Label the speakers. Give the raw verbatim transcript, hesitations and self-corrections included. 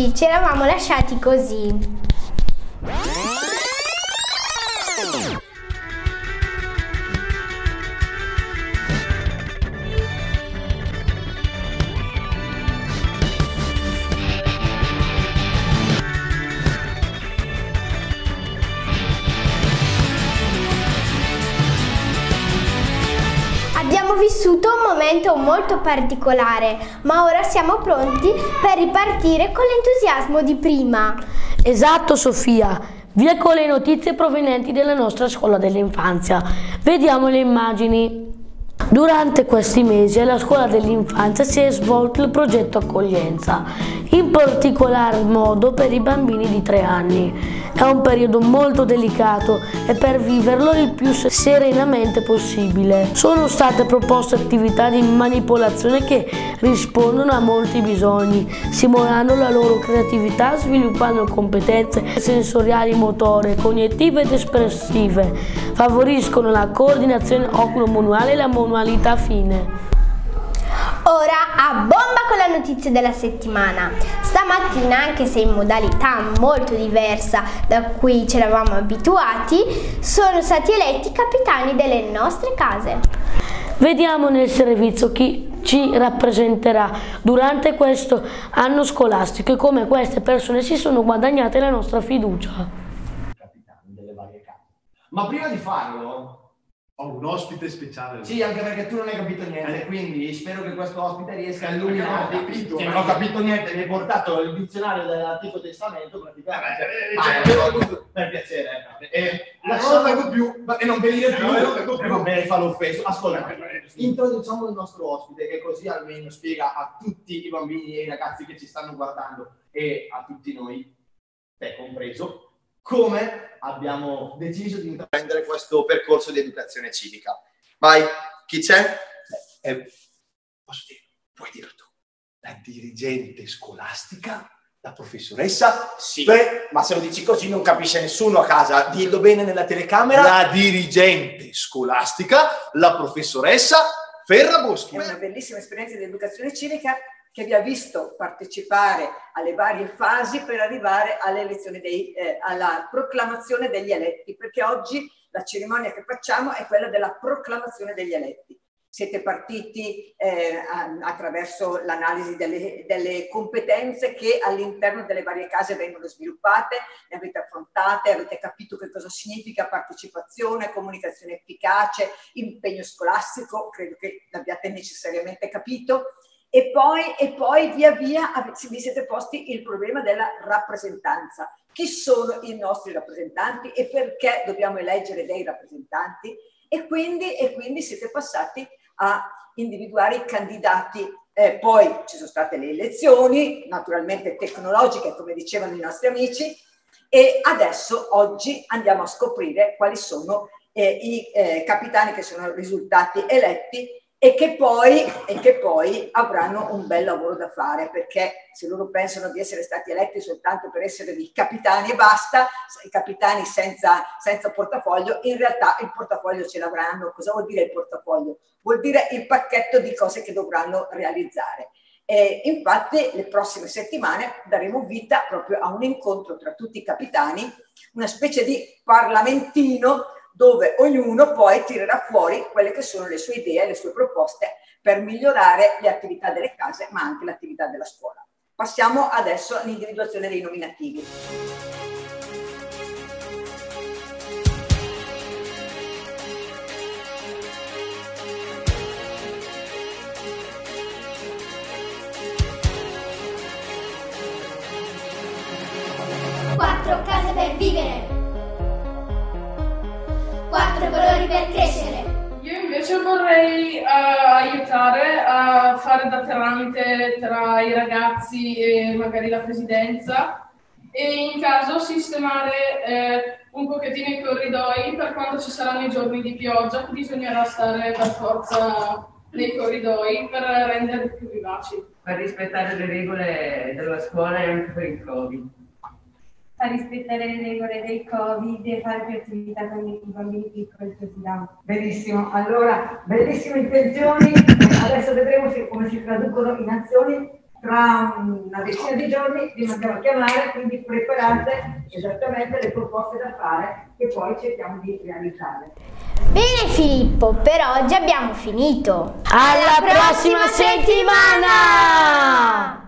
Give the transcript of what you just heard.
Speaker 1: oggi ci eravamo lasciati così. Abbiamo vissuto un momento molto particolare, ma ora siamo pronti per ripartire con l'entusiasmo di prima.
Speaker 2: Esatto, Sofia, via con le notizie provenienti dalla nostra scuola dell'infanzia. Vediamo le immagini. Durante questi mesi alla scuola dell'infanzia si è svolto il progetto accoglienza, in particolar modo per i bambini di tre anni. È un periodo molto delicato e per viverlo il più serenamente possibile. Sono state proposte attività di manipolazione che rispondono a molti bisogni, stimolando la loro creatività, sviluppando competenze sensoriali, motorie, cognitive ed espressive, favoriscono la coordinazione oculo-manuale e la manualità fine.
Speaker 1: Ora a bomba con la notizia della settimana. Stamattina, anche se in modalità molto diversa da cui ci eravamo abituati, sono stati eletti capitani delle nostre case.
Speaker 2: Vediamo nel servizio chi ci rappresenterà durante questo anno scolastico e come queste persone si sono guadagnate la nostra fiducia.
Speaker 3: Capitani delle varie case. Ma prima di farlo
Speaker 4: ho un ospite speciale.
Speaker 3: Sì, anche perché tu non hai capito niente,
Speaker 4: eh.
Speaker 3: quindi spero che questo ospite riesca a illuminarti.
Speaker 4: Non ho capito,
Speaker 3: che non ho capito niente, mi hai portato il dizionario dell'Antico Testamento praticamente.
Speaker 4: Eh,
Speaker 3: Ah,
Speaker 4: eh,
Speaker 3: eh, per piacere. Eh,
Speaker 4: Eh,
Speaker 3: lasciamo-
Speaker 4: non lo vengo più.
Speaker 3: E non venire più.
Speaker 4: Eh, non lo vengo più.
Speaker 3: Eh, va bene, fa l'offeso. Ascolta,
Speaker 4: Eh, eh, sì.
Speaker 3: introduciamo il nostro ospite che così almeno spiega a tutti i bambini e i ragazzi che ci stanno guardando e a tutti noi, te compreso, come abbiamo deciso di intraprendere questo percorso di educazione civica. Vai, chi c'è?
Speaker 4: Eh, posso dire, puoi dirlo tu. La dirigente scolastica, la professoressa.
Speaker 3: Sì, beh, ma se lo dici così non capisce nessuno a casa. Dillo bene nella telecamera.
Speaker 4: La dirigente scolastica, la professoressa Ferraboschi.
Speaker 5: È una bellissima esperienza di educazione civica che vi ha visto partecipare alle varie fasi per arrivare alle elezioni dei, eh, alla proclamazione degli eletti, perché oggi la cerimonia che facciamo è quella della proclamazione degli eletti. Siete partiti eh, attraverso l'analisi delle, delle competenze che all'interno delle varie case vengono sviluppate, le avete affrontate, avete capito che cosa significa partecipazione, comunicazione efficace, impegno scolastico, credo che l'abbiate necessariamente capito. E poi, e poi via via vi siete posti il problema della rappresentanza. Chi sono i nostri rappresentanti e perché dobbiamo eleggere dei rappresentanti? E quindi, e quindi siete passati a individuare i candidati. Eh, poi ci sono state le elezioni, naturalmente tecnologiche, come dicevano i nostri amici, e adesso, oggi, andiamo a scoprire quali sono eh, i eh, capitani che sono risultati eletti e che, poi, e che poi avranno un bel lavoro da fare, perché se loro pensano di essere stati eletti soltanto per essere dei capitani e basta, i capitani senza, senza portafoglio, in realtà il portafoglio ce l'avranno. Cosa vuol dire il portafoglio? Vuol dire il pacchetto di cose che dovranno realizzare. E infatti le prossime settimane daremo vita proprio a un incontro tra tutti i capitani, una specie di parlamentino dove ognuno poi tirerà fuori quelle che sono le sue idee, le sue proposte per migliorare le attività delle case, ma anche l'attività della scuola. Passiamo adesso all'individuazione dei nominativi.
Speaker 6: Quattro case per vivere. Quattro colori per crescere.
Speaker 7: Io invece vorrei uh, aiutare a fare da tramite tra i ragazzi e magari la presidenza e in caso sistemare eh, un pochettino i corridoi per quando ci saranno i giorni di pioggia, bisognerà stare per forza nei corridoi per renderli più vivaci.
Speaker 8: Per rispettare le regole della scuola e anche per il Covid.
Speaker 9: A rispettare le regole del Covid e fare più attività con i bambini piccoli che si danno.
Speaker 5: Benissimo, allora, bellissime intenzioni, adesso vedremo se, come si traducono in azioni. tra una decina di giorni vi mandiamo a chiamare, quindi preparate esattamente le proposte da fare che poi cerchiamo di realizzare.
Speaker 1: Bene Filippo, per oggi abbiamo finito.
Speaker 2: Alla, Alla prossima, prossima settimana! settimana!